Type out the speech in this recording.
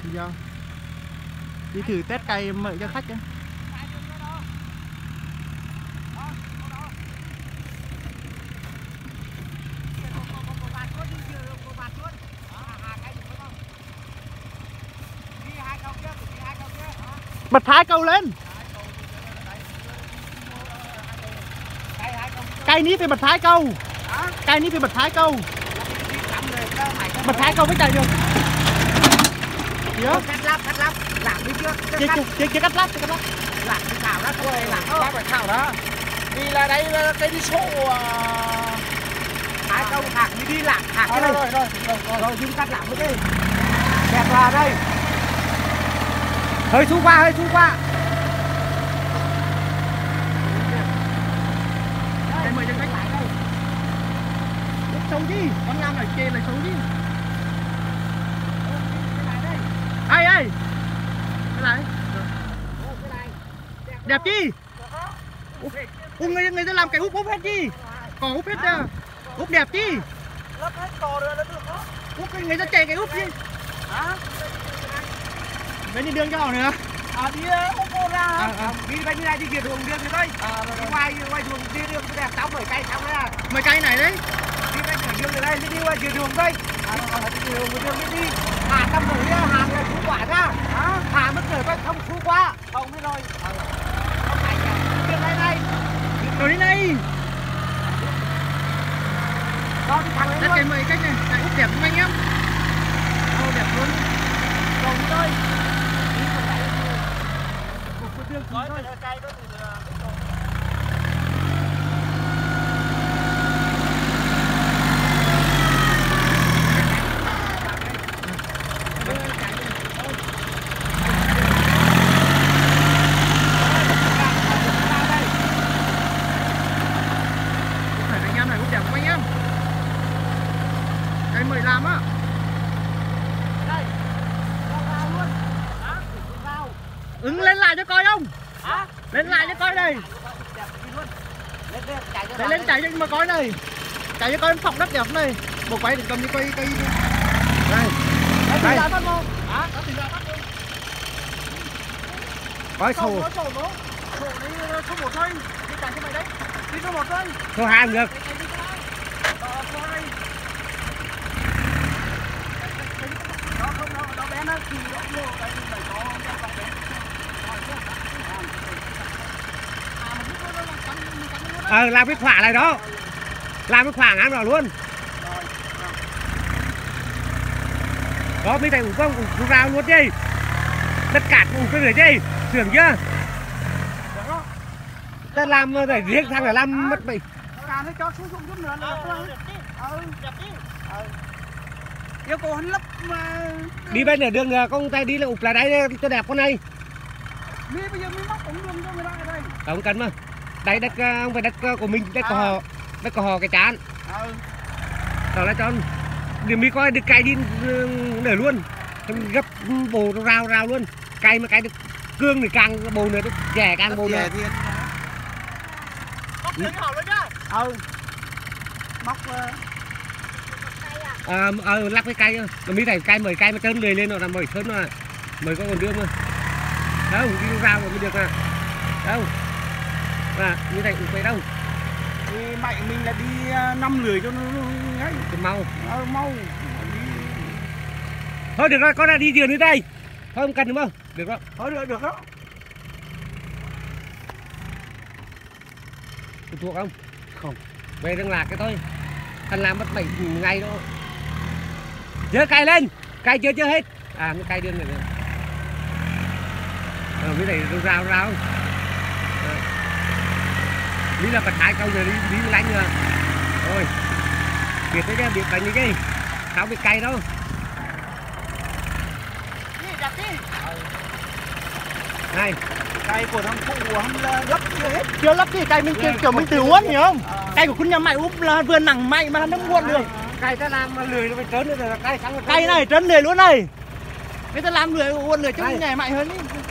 Do đi thử test cây mời cho khách ấy. Bật hai câu lên. Cây ní phải bật hai câu. Cây ní phải bật hai câu. Bật hai câu mới chạy được. Cắt lắp làm đi chưa Chưa cắt lắp làm đi thảo đó thôi làm phải thảo đó vì là đây là cái đi số hai câu hạt đi làm hạt cái này rồi chúng cắt làm cái đi kẹt vào đây hơi xuống qua đây mời cho khách lại đây. Xấu đi, con Lam ở trên là xấu đi. Đây đây. Cái này. Đẹp chi? Người ta làm cái úp hết chi? Cỏ úp hết ra. Úp đẹp chi? lấp hết cò rồi nó được đó. Úp người ta chạy cái úp chi? Hả? Mấy đi đường cho họ nữa. Đi úp cô ra. Đi bên như này đi kia đường đi đây. Đi ngoài đường đi đường đẹp xong 10 cây xong đấy à. 10 cây này đấy. Đi bên đường từ đây đi qua đường đây. Đường đi. Hà tâm rồi hàng là chú quả ra. Hà mất rồi coi không chú qua. Không biết rồi. Không phải đường đây. Rồi đi đây. Đó đi thẳng lên Đất luôn. cây 10 cách này, cái úp đẹp không anh em? Đẹp luôn. Còn đi thôi. Nói cây đó thì anh em này úp đẹp không anh em? Cây 15 á. đây. Rau luôn. Hả? Rau. Ứng lên lại cho coi không? Hả? Lên lại cho coi đây. Đẹp đi luôn. Chạy cho Lên chạy cho mà coi này. Chạy cho coi phòng đất đẹp này. Bộ quay đừng cầm đi quay cây. Đây. Đây. Hả? Nó tìm ra bắt luôn. Coi sổ. Sổ nó. Sổ đấy số 1 thôi. Đi chạy cho mày đấy. Đi số 1 thôi. Số 2 được. Số 2. Nó không nó bé nó thì nó nhiều cái phải có con bé. Làm cái khỏa này đó. Làm cái khỏa ngắn rồi luôn. Đó mới thầy ủ không rào luôn chứ. Đất cát ủ cái người chứ. Tưởng chưa? Ta làm để riêng thằng là làm mất bị. Nó cho xuống chút nữa là đẹp đi. Yêu cầu hắn lấp mà Đi bên ở đường con tay đi là ụp lại đây cho đẹp con này. mi bây giờ mi móc ống đường cho người ta ở đây. Không cần mà. Đây đất không phải đất của mình, đất của họ cái chán. Đó là cho điểm mi coi được cày đi để luôn. Gấp bồ rào luôn. Cày mà cày được cương thì càng bồ nữa, rẻ càng bồ nữa. Móc đường hỏng luôn nhá. Móc lắp cái cây mà mi phải cây 10 cây mà trơn lười lên rồi là 10 thớn mà 10 con còn đương mà. Đâu đi rào rồi mới được à. Đâu. Và như này cũng phải đâu. thì mạnh mình là đi 5 lười cho nó ấy. Mau. Mau. Thôi được rồi, con đã đi giường đến đây. Thôi không cần đúng không? Được đó. Thôi được đó. Có thuộc không? Không. Về đừng lạc cái thôi. Thằng làm mất 7 ngày đó. Dơ cày lên. Cày chưa hết. À nó cày đường này nữa. Cái này rào không? Lý là bật hai câu rồi đi lánh rồi. Rồi. Biết đấy chứ, biết bánh cái gì. Không biết cày đâu. Đẹp đi. Này. Cây của thằng phụ hắn lấp chưa hết. Chưa lấp thì cây mình kiểu mình tự uốn hiểu không? Cây của con nhà mày úp là vừa nặng mạnh mà nó uốn được. Cây ta làm mà lười nó phải trớn nữa rồi cây sáng. Cây này trớn lười luôn này. Người ta làm lười uốn lười chứ nhà mày hơn ý.